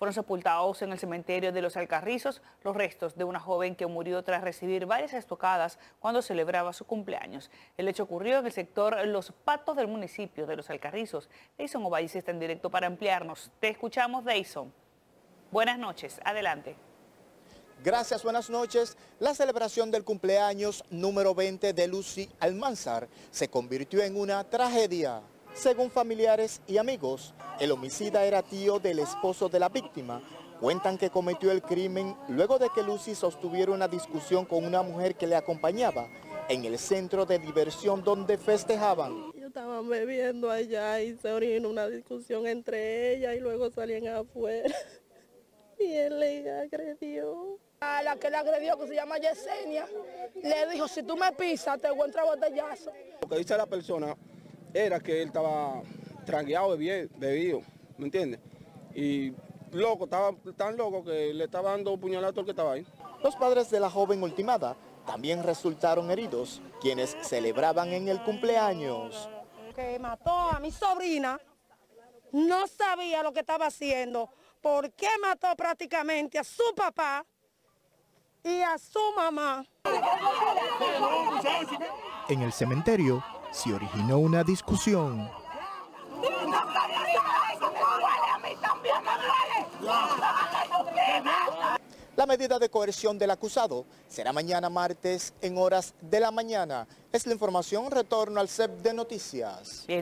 Fueron sepultados en el cementerio de Los Alcarrizos los restos de una joven que murió tras recibir varias estocadas cuando celebraba su cumpleaños. El hecho ocurrió en el sector Los Patos del municipio de Los Alcarrizos. Deison Ovalle está en directo para ampliarnos. Te escuchamos, Deison. Buenas noches, adelante. Gracias, buenas noches. La celebración del cumpleaños número 20 de Lucy Almanzar se convirtió en una tragedia. Según familiares y amigos, el homicida era tío del esposo de la víctima. Cuentan que cometió el crimen luego de que Lucy sostuviera una discusión con una mujer que le acompañaba en el centro de diversión donde festejaban. Ellos estaban bebiendo allá y se orinó una discusión entre ellas y luego salían afuera. Y él le agredió. A la que le agredió, que se llama Yesenia, le dijo, si tú me pisas, te voy a entrar botellazo. Lo que dice la persona era que él estaba trangueado, bebido, ¿me entiendes? Y loco, estaba tan loco que le estaba dando puñalada a todo el que estaba ahí. Los padres de la joven ultimada también resultaron heridos, quienes celebraban en el cumpleaños. Que mató a mi sobrina, no sabía lo que estaba haciendo, porque mató prácticamente a su papá y a su mamá. En el cementerio se originó una discusión. La medida de coerción del acusado será mañana martes en horas de la mañana. Es la información, retorno al CEP de Noticias.